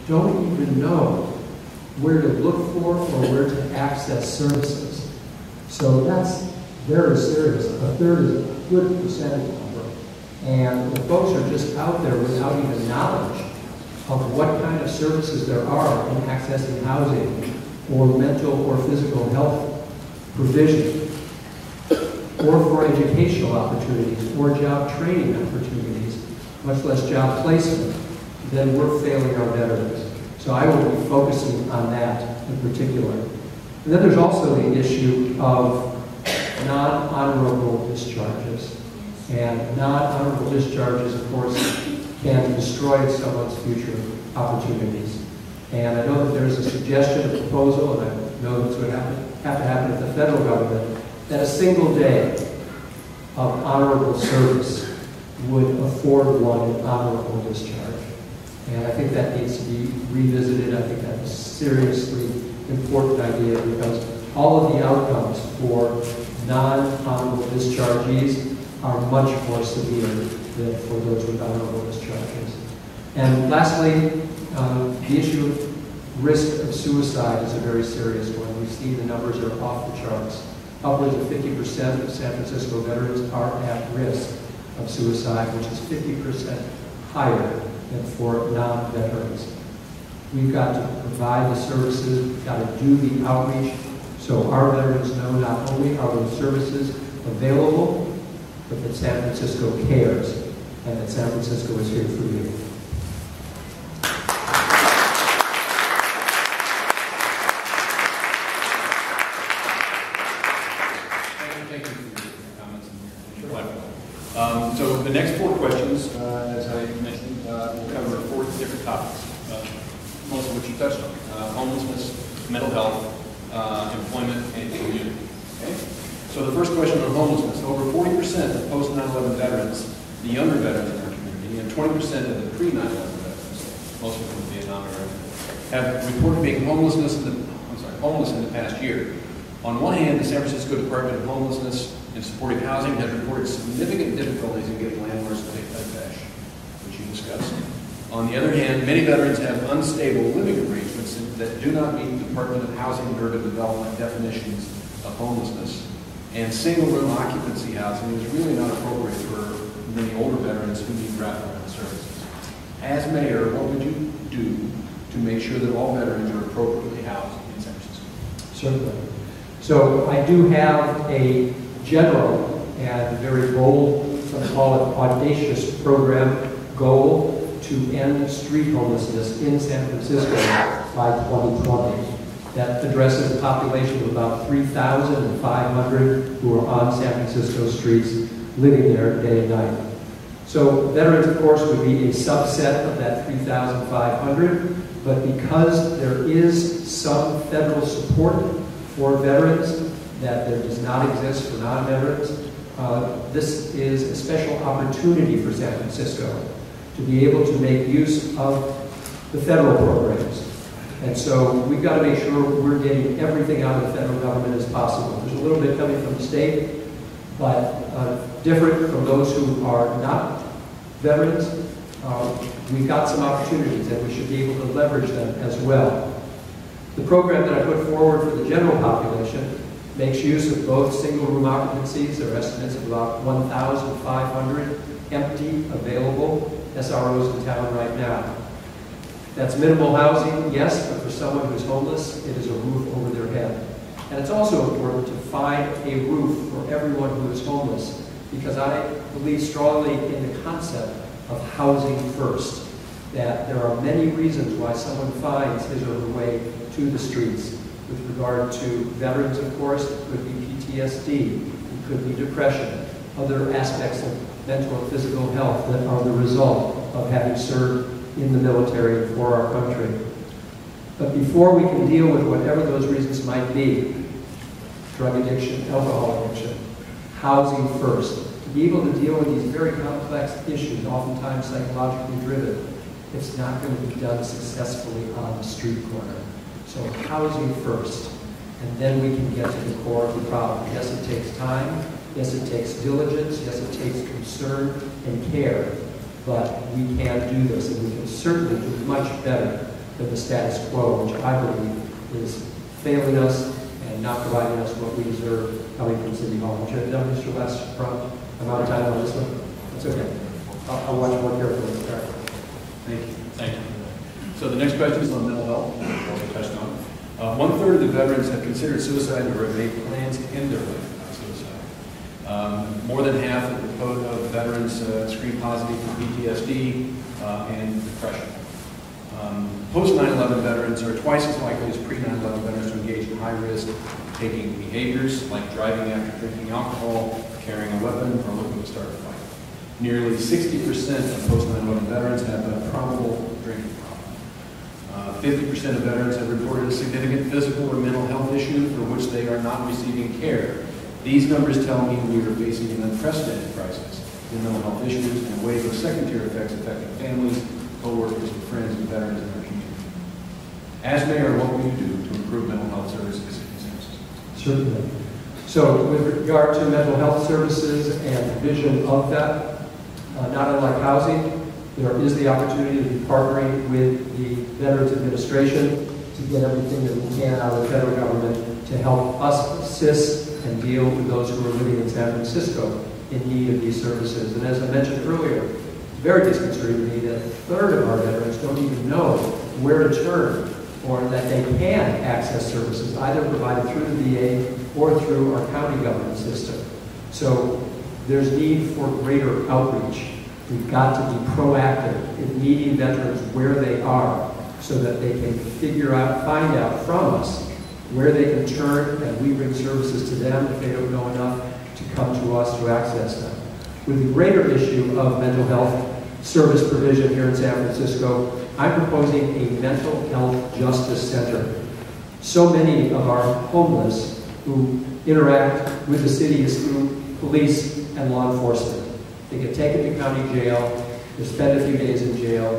don't even know where to look for or where to access services. So that's very serious. A third is a good percentage number. And the folks are just out there without even knowledge of what kind of services there are in accessing housing or mental or physical health provision, or for educational opportunities or job training opportunities, much less job placement. Then we're failing our veterans. So I will be focusing on that in particular. And then there's also the issue of non-honorable discharges. And non-honorable discharges, of course, can destroy someone's future opportunities. And I know that there's a suggestion, a proposal, and I know that's going to have to happen at the federal government, that a single day of honorable service would afford one an honorable discharge. And I think that needs to be revisited. I think that's a seriously important idea because all of the outcomes for non-honorable dischargees are much more severe than for those with honorable discharges. And lastly, the issue of risk of suicide is a very serious one. We've seen the numbers are off the charts. Upwards of 50% of San Francisco veterans are at risk of suicide, which is 50% higher than for non-veterans. We've got to provide the services, we've got to do the outreach, so our veterans know not only are those services available, but that San Francisco cares, and that San Francisco is here for you. Thank you for your comments and your platform. So the next 4 questions, as I mentioned, will cover 4 different topics, most of which you touched on. Homelessness, mental health, employment, and community. Okay? So the first question on homelessness. Over 40% of post-9/11 veterans, the younger veterans in our community, and 20% of the pre-9/11 veterans, most of them Vietnam era, have reported being homeless in the past year. On one hand, the San Francisco Department of Homelessness and Supportive Housing has reported significant difficulties in getting landlords to pay cash, which you discussed. On the other hand, many veterans have unstable living arrangements that do not meet Department of Housing and Urban Development definitions of homelessness. And single-room occupancy housing is really not appropriate for many older veterans who need wraparound services. As mayor, what would you do to make sure that all veterans are appropriately housed in San Francisco? Certainly. So I do have a general and very bold, some call it audacious program goal to end street homelessness in San Francisco by 2020. That addresses a population of about 3,500 who are on San Francisco streets, living there day and night. So veterans, of course, would be a subset of that 3,500, but because there is some federal support for veterans that there does not exist for non-veterans, this is a special opportunity for San Francisco to be able to make use of the federal programs. And so we've got to make sure we're getting everything out of the federal government as possible. There's a little bit coming from the state, but different from those who are not veterans. We've got some opportunities and we should be able to leverage them as well. The program that I put forward for the general population makes use of both single-room occupancies. There are estimates of about 1,500 empty, available SROs in town right now. That's minimal housing, yes, but for someone who's homeless, it is a roof over their head. And it's also important to find a roof for everyone who is homeless, because I believe strongly in the concept of housing first, that there are many reasons why someone finds his or her way to the streets. With regard to veterans, of course, it could be PTSD, it could be depression, other aspects of mental and physical health that are the result of having served in the military for our country. But before we can deal with whatever those reasons might be, drug addiction, alcohol addiction, housing first, to be able to deal with these very complex issues, oftentimes psychologically driven, it's not going to be done successfully on the street corner. So housing first, and then we can get to the core of the problem. Yes, it takes time. Yes, it takes diligence. Yes, it takes concern and care. But we can do this, and we can certainly do much better than the status quo, which I believe is failing us and not providing us what we deserve coming from City Hall. Would you have done, Mr. West, front? I'm out of time on this one. That's okay. I'll watch more carefully. All right. Thank you. Thank you. So the next question is on mental health, as we touched on. 1/3 of the veterans have considered suicide or have made plans to end their life without suicide. More than half of veterans screen positive for PTSD and depression. Post 9/11 veterans are twice as likely as pre-9/11 veterans to engage in high-risk taking behaviors like driving after drinking alcohol, carrying a weapon, or looking to start a fight. Nearly 60% of post 9/11 veterans have a probable drinking problem. 50% of veterans have reported a significant physical or mental health issue for which they are not receiving care. These numbers tell me we are facing an unprecedented crisis in mental health issues and a wave of secondary effects affecting families, co-workers, and friends of veterans in our community. As mayor, what will you do to improve mental health services in San Francisco? Certainly. So with regard to mental health services and the vision of that, not unlike housing, there is the opportunity to be partnering with the Veterans Administration to get everything that we can out of the federal government to help us assist and deal with those who are living in San Francisco in need of these services. And as I mentioned earlier, it's very disconcerting to me that 1/3 of our veterans don't even know where to turn or that they can access services either provided through the VA or through our county government system. So there's need for greater outreach. We've got to be proactive in meeting veterans where they are so that they can find out from us where they can turn, and we bring services to them if they don't know enough to come to us to access them. With the greater issue of mental health service provision here in San Francisco, I'm proposing a mental health justice center. So many of our homeless who interact with the city is through police and law enforcement. They get taken to county jail, they spend a few days in jail.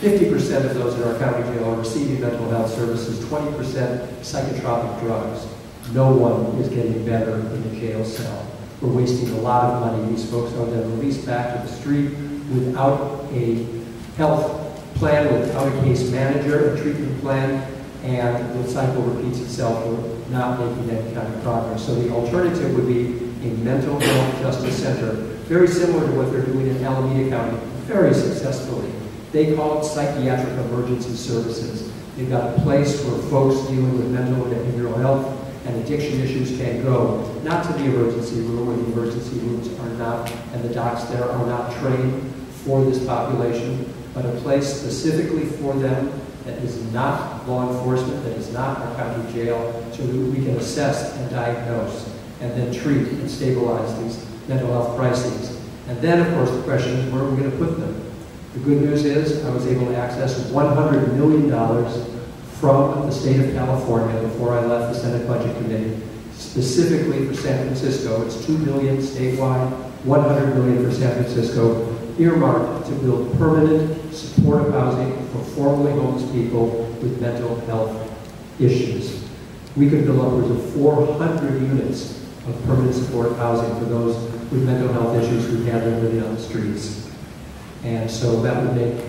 50% of those in our county jail are receiving mental health services, 20% psychotropic drugs. No one is getting better in the jail cell. We're wasting a lot of money. These folks are then released back to the street without a health plan, without a case manager, a treatment plan, and the cycle repeats itself. We're not making any kind of progress. So the alternative would be a mental health justice center, very similar to what they're doing in Alameda County, very successfully. They call it psychiatric emergency services. They've got a place where folks dealing with mental and behavioral health and addiction issues can go, not to the emergency room, where the emergency rooms are not, and the docs there are not trained for this population, but a place specifically for them that is not law enforcement, that is not our county jail, so that we can assess and diagnose and then treat and stabilize these mental health crises. And then, of course, the question is, where are we going to put them? The good news is I was able to access $100 million from the state of California before I left the Senate Budget Committee, specifically for San Francisco. It's $2 billion statewide, $100 million for San Francisco, earmarked to build permanent supportive housing for formerly homeless people with mental health issues. We could build upwards of 400 units of permanent supportive housing for those with mental health issues who have been living on the streets. And so that would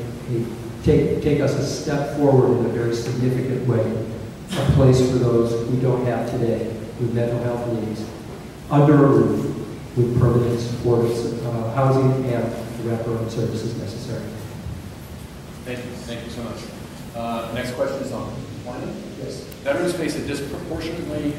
take us a step forward in a very significant way, a place for those we don't have today with mental health needs, under a roof with permanent supportive housing and the wraparound services necessary. Thank you. Thank you so much. Next question is on employment. Yes. Veterans face a disproportionately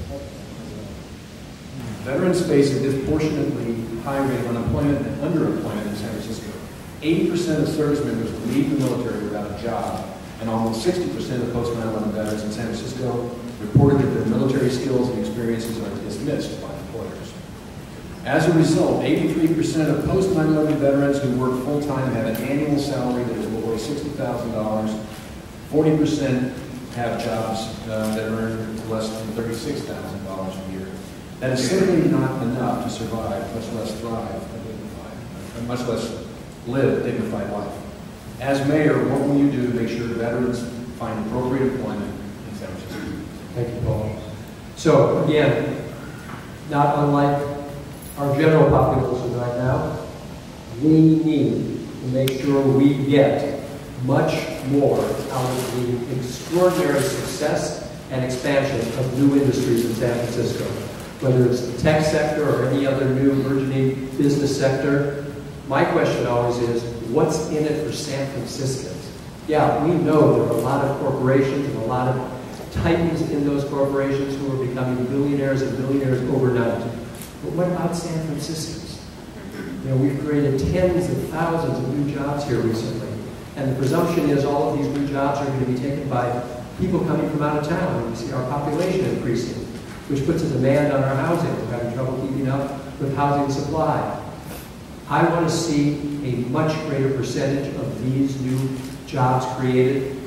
high rate of unemployment and underemployment in San Francisco. 80% of service members leave the military without a job, and almost 60% of post 9/11 veterans in San Francisco reported that their military skills and experiences are dismissed by employers. As a result, 83% of post 9/11 veterans who work full-time have an annual salary that is below $60,000. 40% have jobs that earn less than $36,000 a year. That is simply not enough to survive, much less thrive, much less live a dignified life. As mayor, what will you do to make sure veterans find appropriate employment in San Francisco? Thank you, Paul. So again, not unlike our general population right now, we need to make sure we get much more out of the extraordinary success and expansion of new industries in San Francisco. Whether it's the tech sector or any other new burgeoning business sector, my question always is, what's in it for San Franciscans? Yeah, we know there are a lot of corporations and a lot of titans in those corporations who are becoming billionaires and millionaires overnight. But what about San Franciscans? You know, we've created tens of thousands of new jobs here recently. And the presumption is all of these new jobs are going to be taken by people coming from out of town. And we see our population increasing, which puts a demand on our housing. We're having trouble keeping up with housing supply. I want to see a much greater percentage of these new jobs created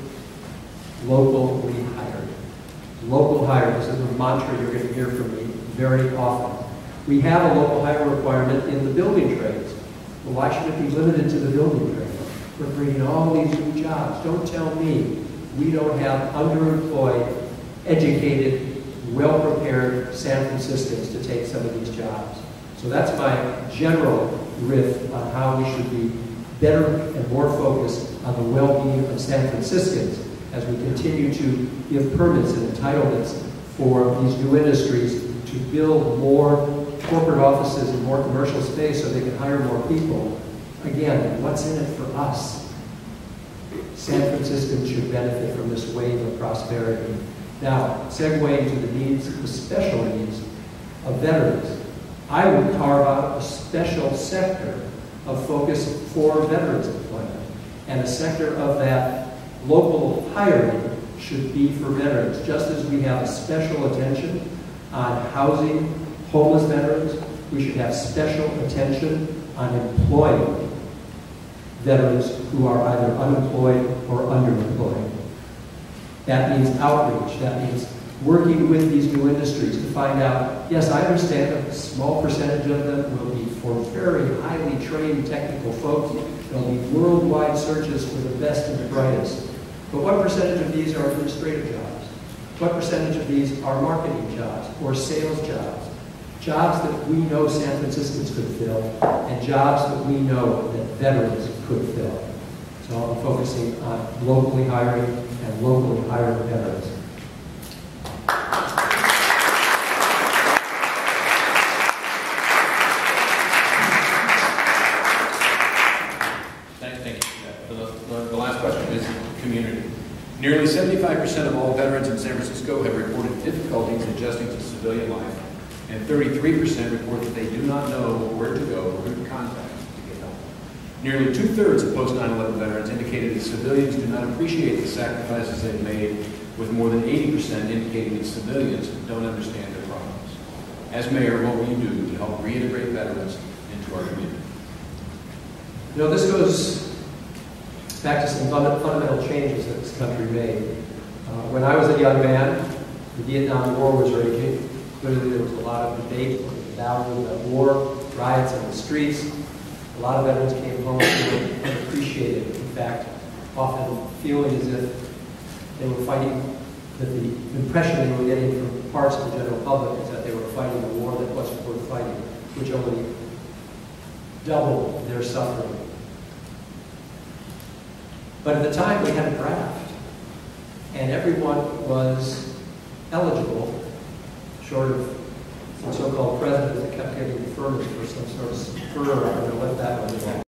locally hired. Local hire. This is a mantra you're going to hear from me very often. We have a local hire requirement in the building trades. Well, why should it be limited to the building trade? We're creating all these new jobs. Don't tell me we don't have underemployed, educated, well-prepared San Franciscans to take some of these jobs. So that's my general riff on how we should be better and more focused on the well-being of San Franciscans as we continue to give permits and entitlements for these new industries to build more corporate offices and more commercial space so they can hire more people. Again, what's in it for us? San Franciscans should benefit from this wave of prosperity. Now, segueing to the needs, the special needs of veterans, I would carve out a special sector of focus for veterans employment. And a sector of that local hiring should be for veterans, just as we have a special attention on housing homeless veterans, we should have special attention on employing veterans who are either unemployed or underemployed. That means outreach. That means working with these new industries to find out, yes, I understand that a small percentage of them will be for very highly trained technical folks. There'll be worldwide searches for the best and the brightest. But what percentage of these are administrative jobs? What percentage of these are marketing jobs or sales jobs? Jobs that we know San Franciscans could fill, and jobs that we know that veterans could fill. So I'll be focusing on locally hiring and locally hired veterans. Thank you. The last question is community. Nearly 75% of all veterans in San Francisco have reported difficulties adjusting to civilian life, and 33% report that they do not know where to go or who to contact to get help. Nearly two-thirds of post-9/11 veterans indicated that civilians do not appreciate the sacrifices they've made, with more than 80% indicating that civilians don't understand their problems. As mayor, what will you do to help reintegrate veterans into our community? You know, this goes back to some fundamental changes that this country made. When I was a young man, the Vietnam War was raging. Clearly there was a lot of debate on the value of that war, riots on the streets. A lot of veterans came home feeling unappreciated. In fact, often feeling as if they were fighting, that the impression they were getting from parts of the general public is that they were fighting a war that wasn't worth fighting, which only doubled their suffering. But at the time we had a draft, and everyone was eligible, short of some so-called president that kept getting deferments for some sort of spur, I don't know what that was.